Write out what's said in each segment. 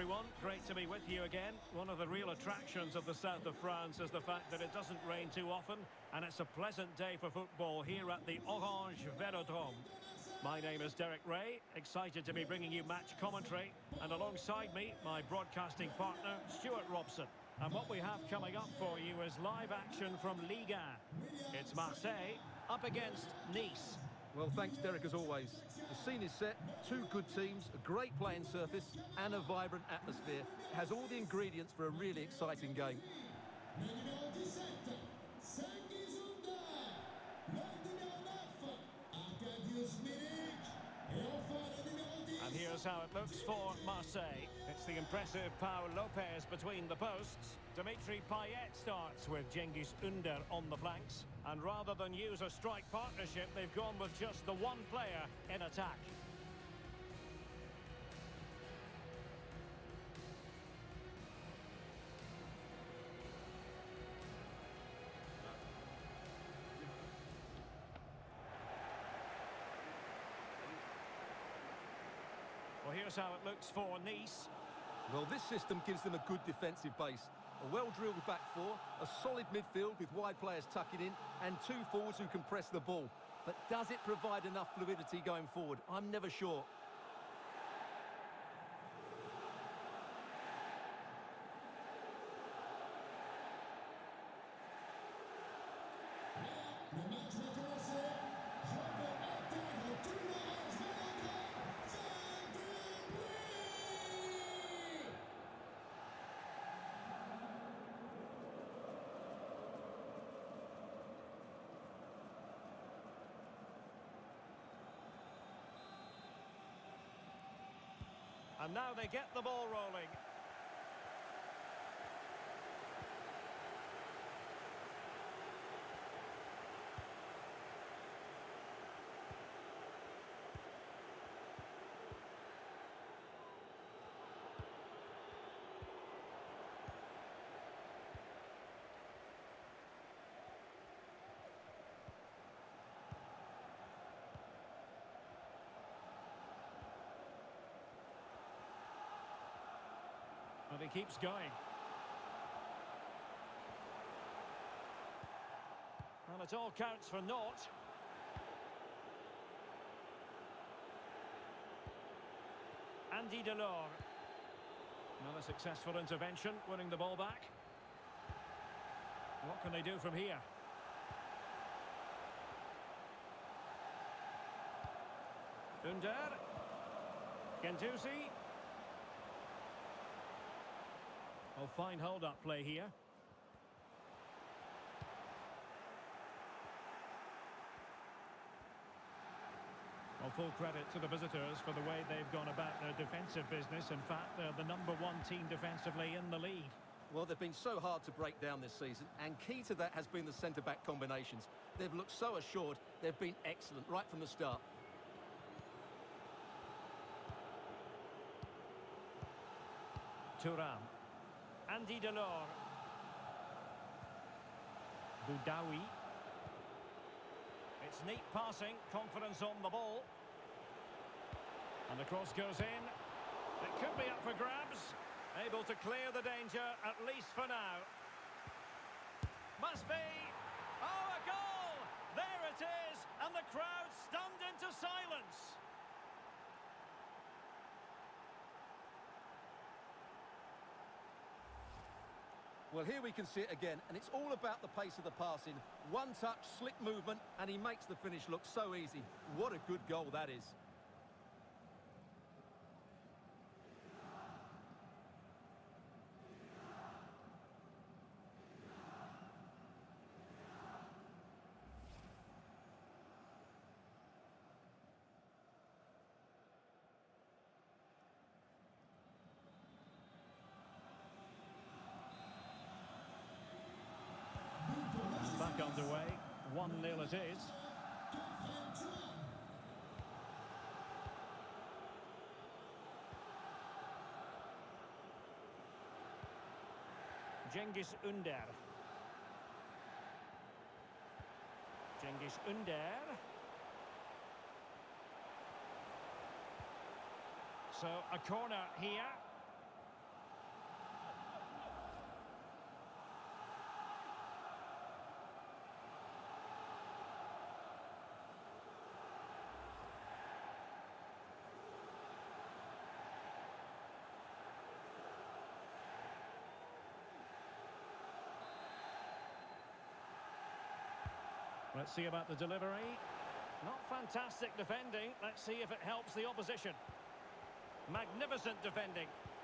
everyone. Great to be with you again. One of the real attractions of the south of France is the fact that it doesn't rain too often, and it's a pleasant day for football here at the Orange Velodrome. My name is Derek Ray, excited to be bringing you match commentary, and alongside me, my broadcasting partner, Stuart Robson. And what we have coming up for you is live action from Ligue 1. It's Marseille up against Nice. Well, thanks, Derek, as always. The scene is set, two good teams, a great playing surface and a vibrant atmosphere. It has all the ingredients for a really exciting game. And here's how it looks for Marseille. It's the impressive Pau Lopez between the posts. Dimitri Payet starts with Cengiz Ünder on the flanks. And rather than use a strike partnership, they've gone with just the one player in attack. Well, here's how it looks for Nice. Well, this system gives them a good defensive base. A well-drilled back four, a solid midfield with wide players tucking in, and two forwards who can press the ball. But does it provide enough fluidity going forward? I'm never sure. And now they get the ball rolling. And he keeps going. Well, it all counts for naught. Andy Delors. Another successful intervention, winning the ball back. What can they do from here? Ünder. Guendouzi. Oh, fine hold-up play here. Well, full credit to the visitors for the way they've gone about their defensive business. In fact, they're the #1 team defensively in the league. Well, they've been so hard to break down this season, and key to that has been the centre-back combinations. They've looked so assured, they've been excellent right from the start. Thuram. Andy Delors. Boudaoui. It's neat passing, confidence on the ball. And the cross goes in. It could be up for grabs. Able to clear the danger, at least for now. Must be. Oh, a goal! There it is! And the crowd stunned into silence. Well, here we can see it again, and it's all about the pace of the passing. One touch, slick movement, and he makes the finish look so easy. What a good goal that is. Back underway, 1-0 it is. Cengiz Ünder. Cengiz Ünder. So a corner here. Let's see about the delivery. Not fantastic defending. Let's see if it helps the opposition. Magnificent defending.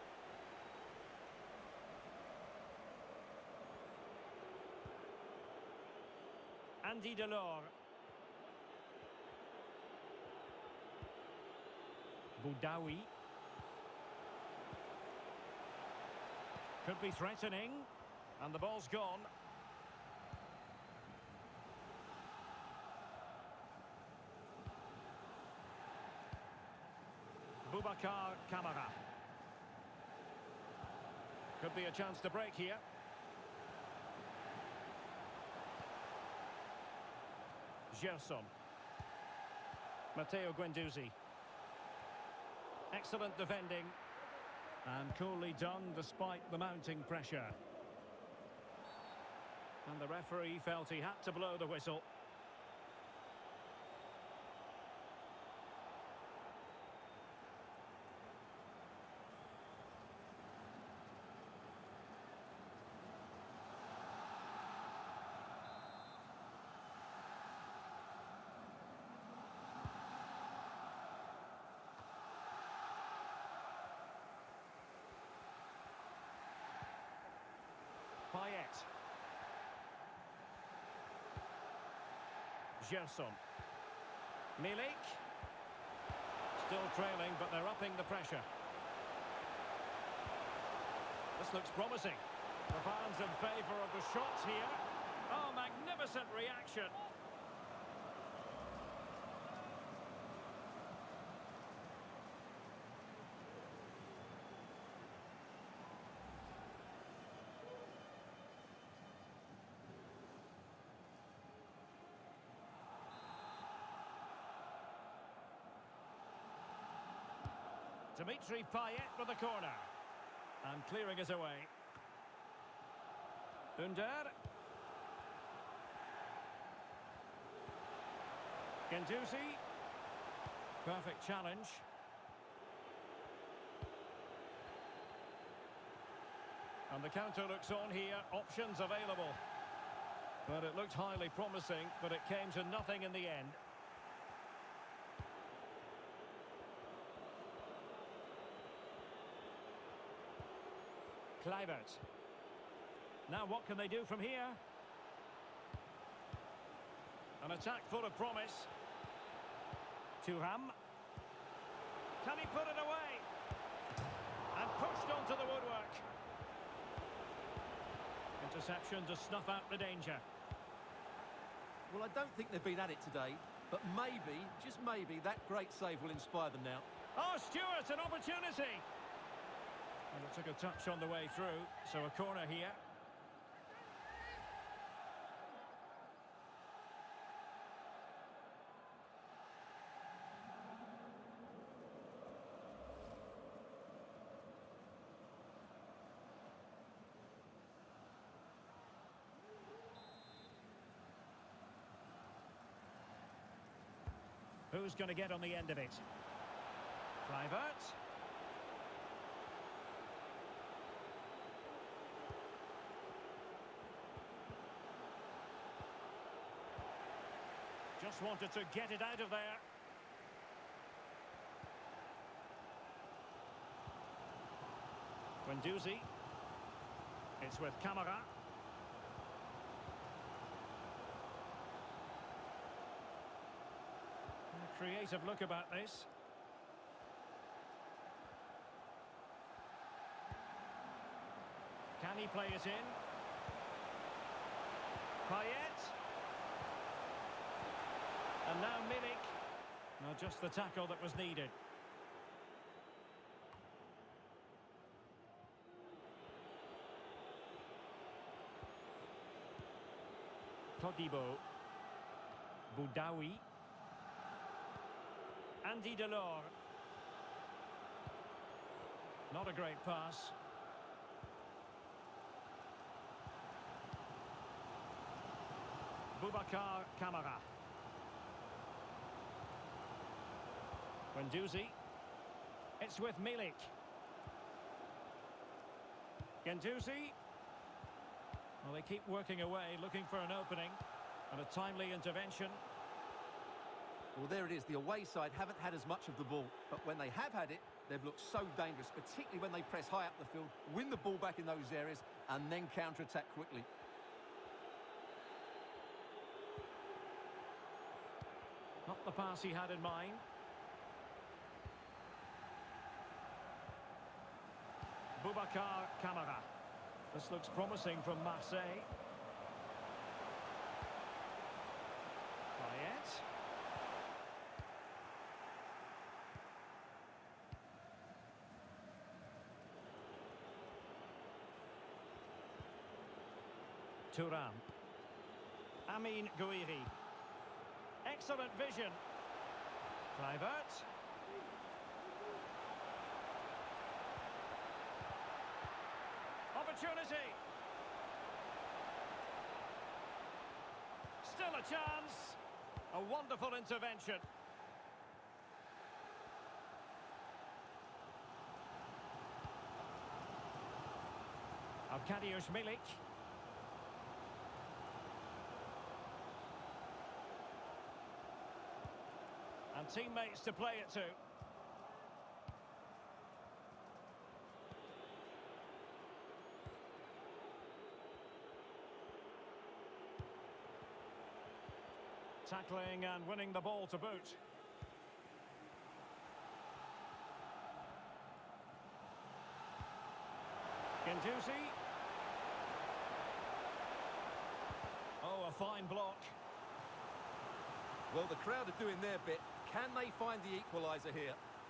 Andy Delors. Boudaoui. Could be threatening. And the ball's gone. Boubacar Kamara. Could be a chance to break here. Gerson. Matteo Guendouzi. Excellent defending. And coolly done despite the mounting pressure. And the referee felt he had to blow the whistle. Payet. Gerson. Milik. Still trailing, but they're upping the pressure. This looks promising. The fans in favour of the shots here. Oh, magnificent reaction. Dimitri Payet with the corner. And clearing it away. Under. Guendouzi. Perfect challenge. And the counter looks on here. Options available. But it looked highly promising, but it came to nothing in the end. Kluivert. Now what can they do from here? An attack full of promise. Thuram. Can he put it away? And pushed onto the woodwork. Interception to snuff out the danger. Well, I don't think they've been at it today, but maybe, just maybe, that great save will inspire them now. Oh, Stewart, an opportunity! And it took a touch on the way through, so a corner here. Who's going to get on the end of it? Kluivert. Just wanted to get it out of there. Guendouzi. It's with Kamara. A creative look about this. Can he play it in? Payet. And now Milik. Not just the tackle that was needed. Todibo. Boudaoui. Andy Delors. Not a great pass. Boubacar Kamara. Guendouzi. It's with Milik. Guendouzi. Well, they keep working away, looking for an opening. And a timely intervention. Well, there it is. The away side haven't had as much of the ball, but when they have had it, they've looked so dangerous, particularly when they press high up the field, win the ball back in those areas, and then counter-attack quickly. Not the pass he had in mind. Boubacar Kamara. This looks promising from Marseille. Payet. Thuram. Amine Gouiri. Excellent vision. Kluivert. Opportunity. Still a chance. A wonderful intervention. Arkadiusz Milik. And teammates to play it to. Tackling and winning the ball to boot. Guendouzi. Oh, a fine block. Well, the crowd are doing their bit. Can they find the equaliser here?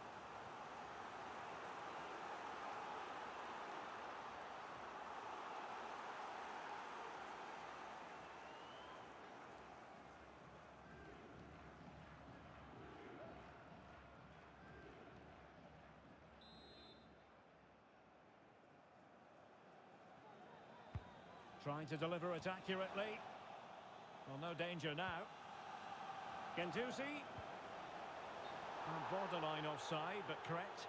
Trying to deliver it accurately. Well, no danger now. Guendouzi. Borderline offside, but correct.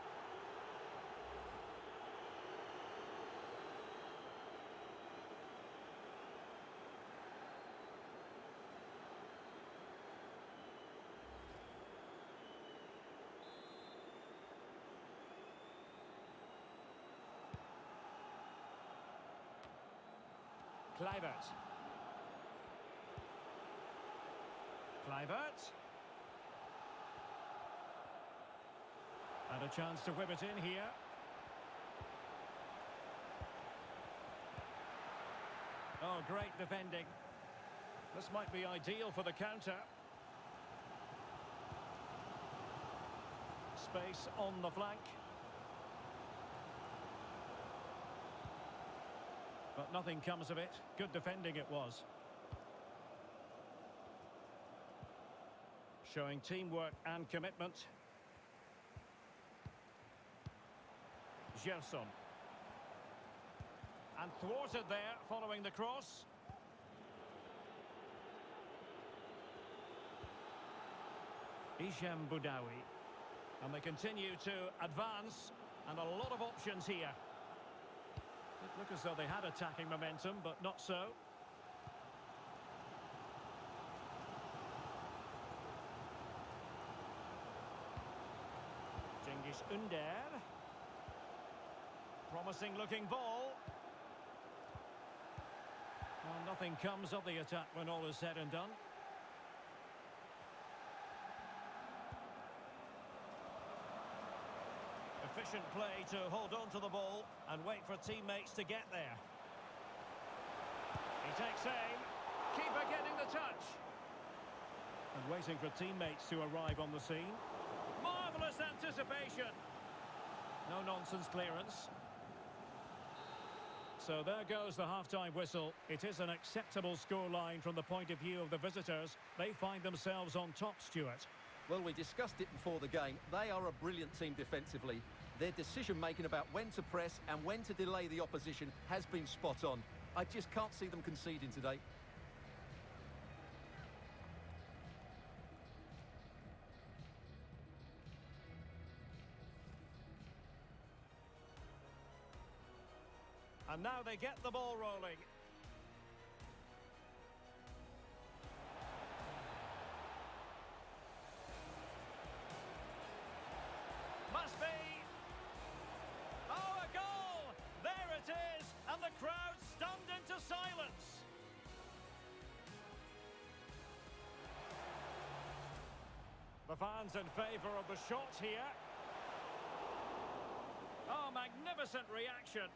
Kluivert. Kluivert. And a chance to whip it in here. Oh, great defending. This might be ideal for the counter. Space on the flank. But nothing comes of it. Good defending it was. Showing teamwork and commitment. Gerson. And thwarted there following the cross. Hicham Boudaoui. And they continue to advance. And a lot of options here. It looked as though they had attacking momentum, but not so. Cengiz Ünder. Promising looking ball. Well, nothing comes of the attack when all is said and done. Efficient play to hold on to the ball and wait for teammates to get there. He takes aim. Keeper getting the touch. And waiting for teammates to arrive on the scene. Marvellous anticipation. No nonsense clearance. So there goes the half-time whistle. It is an acceptable scoreline from the point of view of the visitors. They find themselves on top, Stuart. Well, we discussed it before the game. They are a brilliant team defensively. Their decision-making about when to press and when to delay the opposition has been spot on. I just can't see them conceding today. And now they get the ball rolling. The fans in favour of the shot here. Oh, magnificent reaction.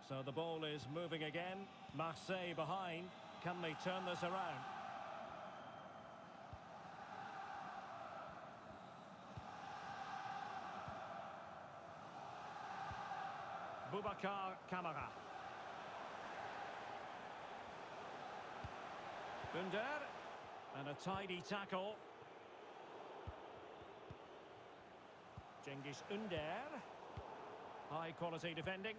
So the ball is moving again. Marseille behind. Can they turn this around? Boubacar Kamara. Under. And a tidy tackle. Cengiz Under. High quality defending.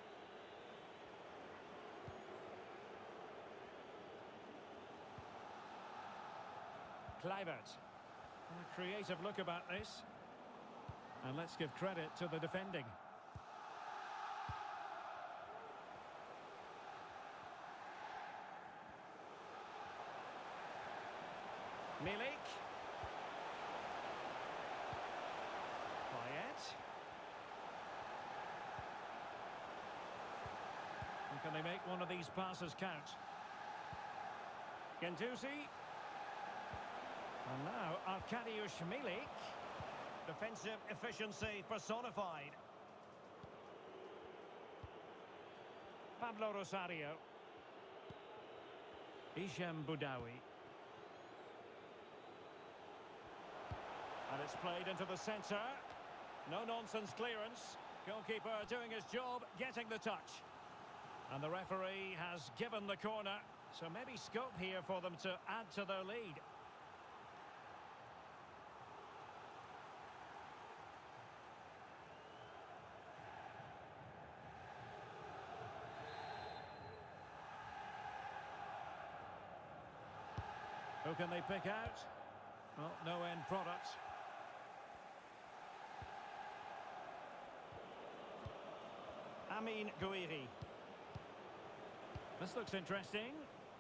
Kluivert. A creative look about this. And let's give credit to the defending. Milik. Payet. And can they make one of these passes count? Guendouzi. And now Arkadiusz Milik. Defensive efficiency personified. Pablo Rosario. Hichem Boudaoui. And it's played into the centre. No-nonsense clearance. Goalkeeper doing his job, getting the touch. And the referee has given the corner. So maybe scope here for them to add to their lead. Who can they pick out? Well, no end product. Amine Gouiri. This looks interesting.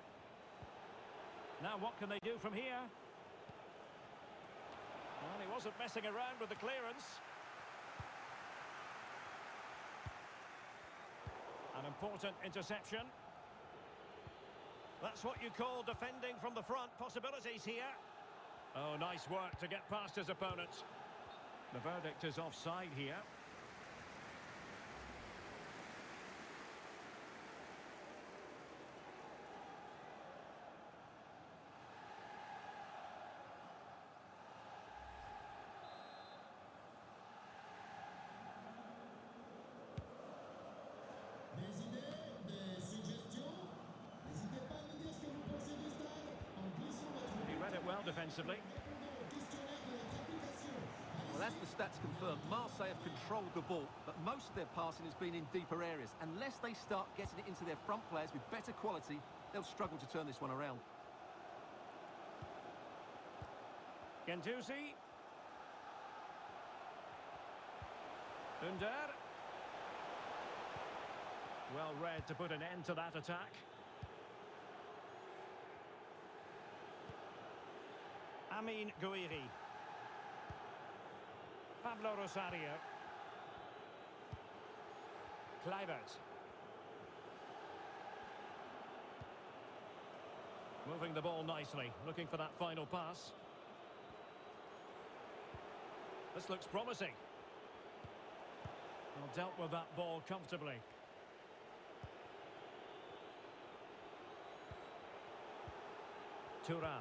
Now what can they do from here? Well, he wasn't messing around with the clearance. An important interception. That's what you call defending from the front. Possibilities here. Oh, nice work to get past his opponent. The verdict is offside here. Well defensively. Well, as the stats confirm, Marseille have controlled the ball, but most of their passing has been in deeper areas. Unless they start getting it into their front players with better quality, they'll struggle to turn this one around. Guendouzi. Under. Well read to put an end to that attack. Amine Gouiri. Pablo Rosario. Kluivert. Moving the ball nicely, looking for that final pass. This looks promising. Well, dealt with that ball comfortably. Thuram.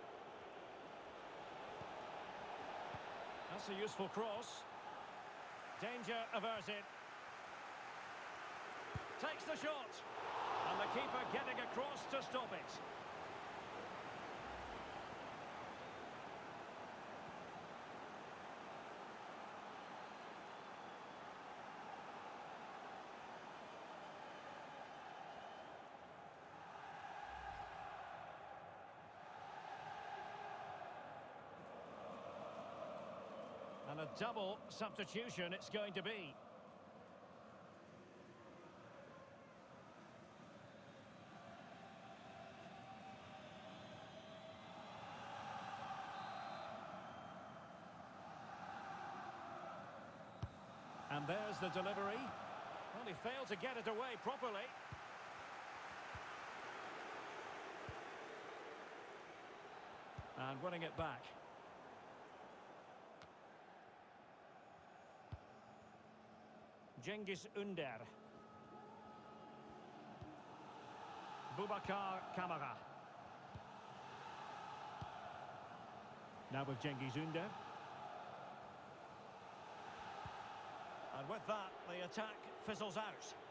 That's a useful cross. Danger averted. Takes the shot. And the keeper getting across to stop it. And a double substitution it's going to be. And there's the delivery. Well, he failed to get it away properly. And winning it back. Cengiz Under. Boubacar Kamara. Now with Cengiz Ünder. And with that, the attack fizzles out.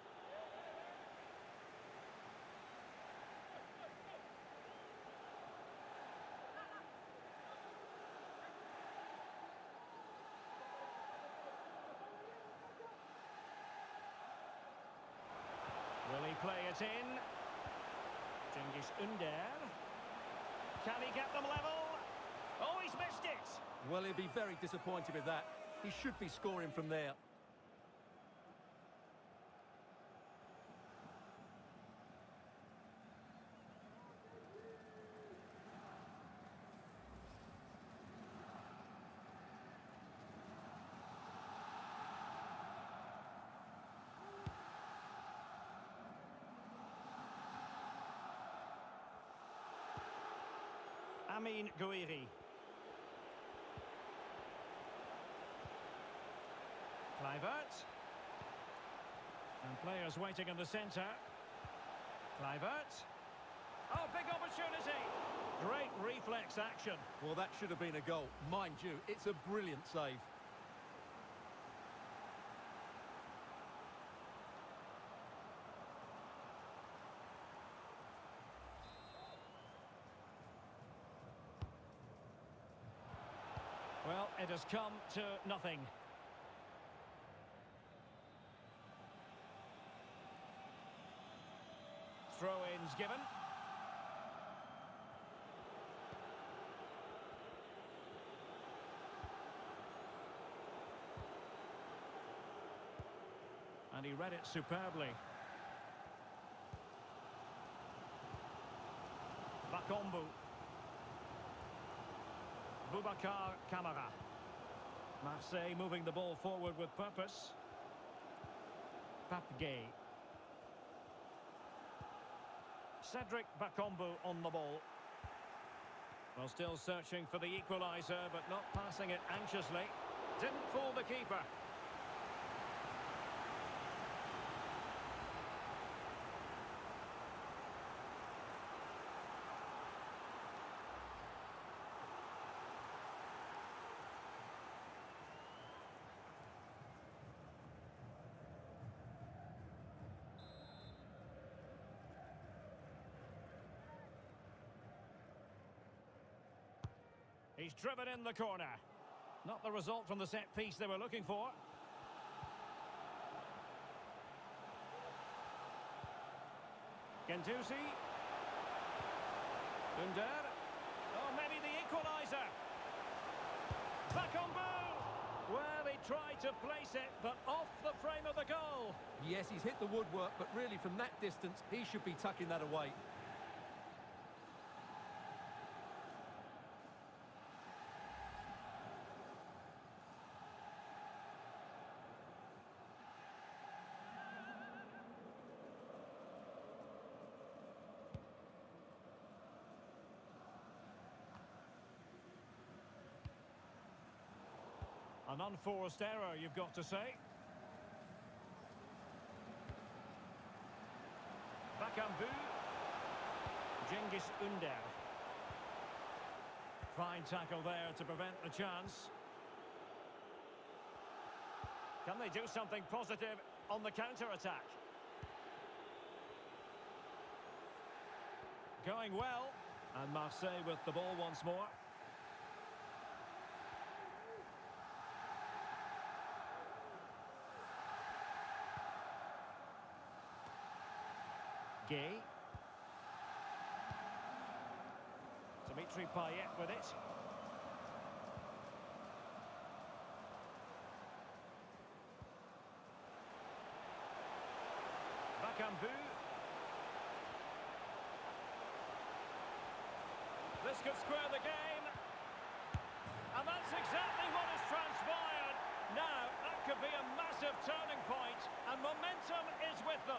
Will he play it in? Cengiz Ünder. Can he get them level? Oh, he's missed it! Well, he'll be very disappointed with that. He should be scoring from there. Amine Gouiri. Kluivert. And players waiting in the centre. Kluivert. Oh, big opportunity. Great reflex action. Well, that should have been a goal. Mind you, it's a brilliant save. Well, it has come to nothing. Throw-ins given. And he read it superbly. Bakambu. Boubacar Kamara. Marseille moving the ball forward with purpose. Pape Gueye. Cedric Bakambu on the ball. Well, still searching for the equaliser, but not passing it anxiously. Didn't fool the keeper. He's driven in the corner. Not the result from the set piece they were looking for. Guendouzi. Ünder. Oh, maybe the equaliser. Bakambu. Well, he tried to place it, but off the frame of the goal. Yes, he's hit the woodwork, but really from that distance, he should be tucking that away. An unforced error, you've got to say. Bakambu. Cengiz Ünder. Fine tackle there to prevent the chance. Can they do something positive on the counter-attack? Going well. And Marseille with the ball once more. Gueye. Dimitri Payet with it. Bakambu. This could square the game. And that's exactly what has transpired. Now, that could be a massive turning point, and momentum is with them.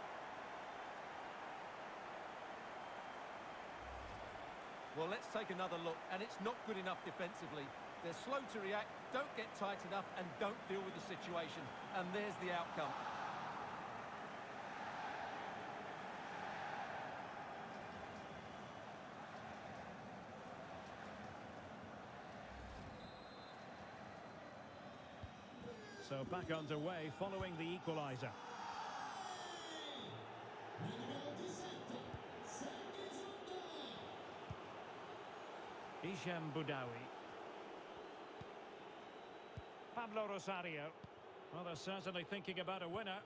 Well, let's take another look, and it's not good enough defensively. They're slow to react, don't get tight enough, and don't deal with the situation. And there's the outcome. So back underway following the equaliser. Hisham Boudaoui. Pablo Rosario. Well, they're certainly thinking about a winner.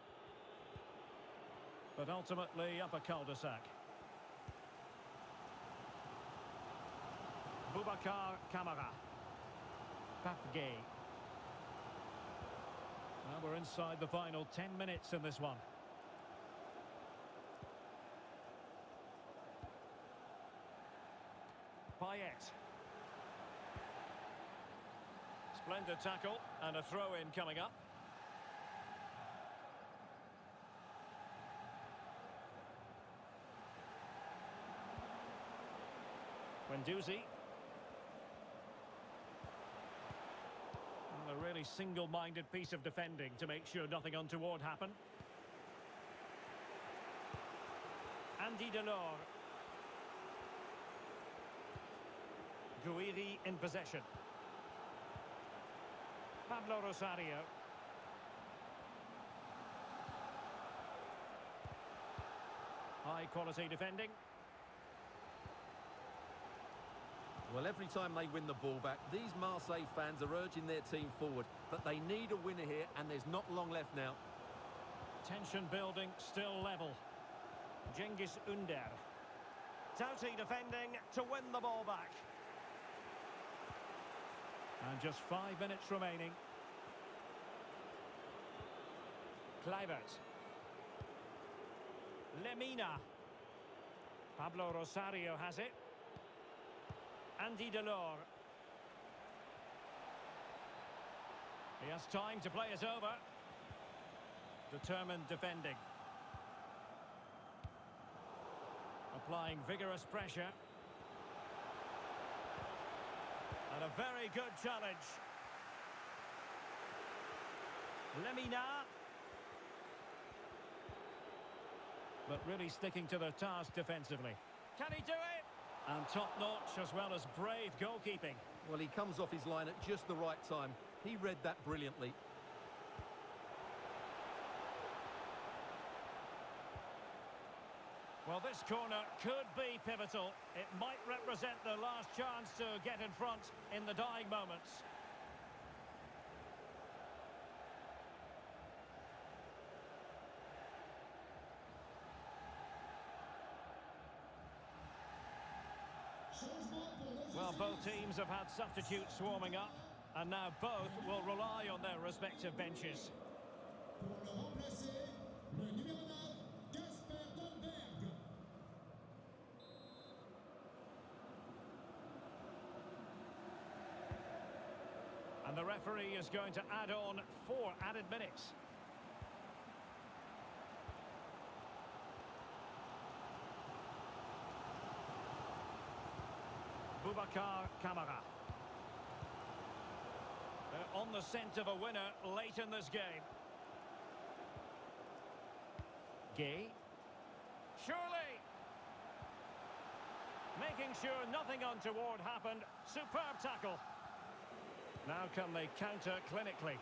But ultimately up a cul-de-sac. Boubacar Kamara. Pape Gueye. Well, we're inside the final 10 minutes in this one. Payet. Splendid tackle and a throw-in coming up. Guendouzi. A really single-minded piece of defending to make sure nothing untoward happened. Andy Delors. Gouiri in possession. Pablo Rosario. High-quality defending. Well, every time they win the ball back, these Marseille fans are urging their team forward. But they need a winner here, and there's not long left now. Tension building, still level. Cengiz Ünder. Doughty defending to win the ball back. And just 5 minutes remaining. Kluivert. Lemina. Pablo Rosario has it. Andy Delors. He has time to play it over. Determined defending. Applying vigorous pressure. And a very good challenge. Lemina. But really sticking to their task defensively. Can he do it? And top-notch as well as brave goalkeeping. Well, he comes off his line at just the right time. He read that brilliantly. Well, this corner could be pivotal. It might represent the last chance to get in front in the dying moments. Well, both teams have had substitutes warming up, and now both will rely on their respective benches. And the referee is going to add on 4 added minutes. Boubacar Kamara. They're on the scent of a winner late in this game. Gueye. Surely! Making sure nothing untoward happened. Superb tackle. Now can they counter clinically?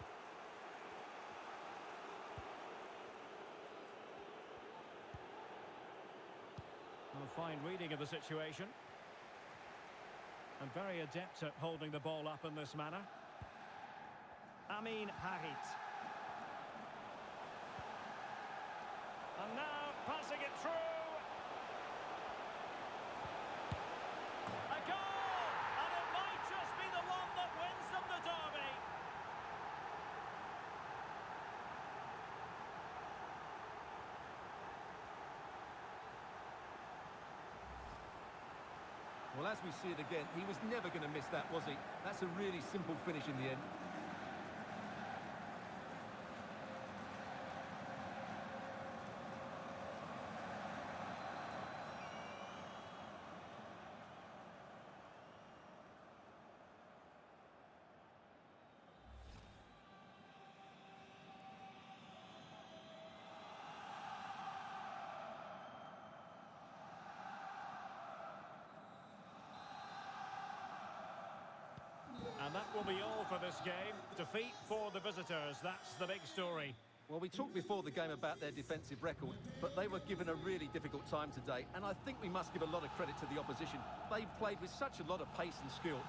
A fine reading of the situation. And very adept at holding the ball up in this manner. Amin Harit. And now passing it through. A goal! And it might just be the one that wins them the derby. Well, as we see it again, he was never going to miss that, was he? That's a really simple finish in the end. And that that will be all for this game. Defeat for the visitors, that's the big story. Well, we talked before the game about their defensive record, but they were given a really difficult time today, and I think we must give a lot of credit to the opposition. They played with such a lot of pace and skill.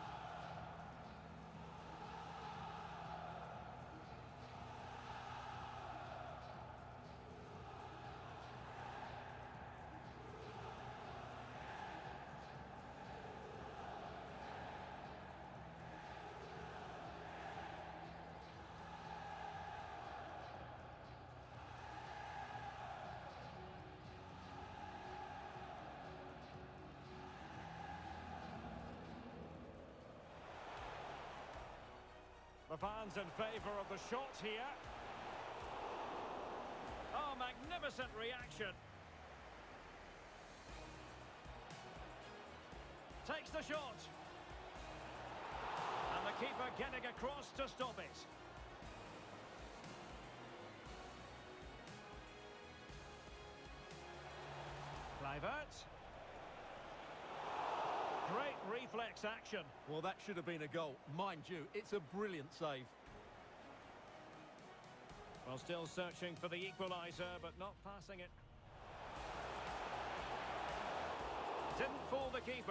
The fans in favour of the shot here. Oh, magnificent reaction. Takes the shot. And the keeper getting across to stop it. Kluivert. Great reflex action. Well, that should have been a goal. Mind you, it's a brilliant save. Well, still searching for the equaliser, but not passing it. Didn't fool the keeper.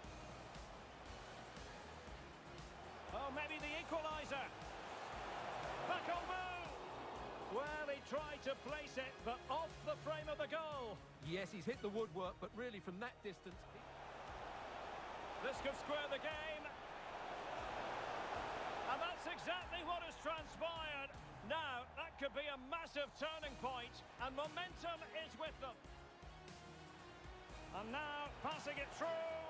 Oh, maybe the equaliser. Bakambu! Well, he tried to place it, but off the frame of the goal. Yes, he's hit the woodwork, but really from that distance... This could square the game. And that's exactly what has transpired. Now, that could be a massive turning point, and momentum is with them. And now, passing it through.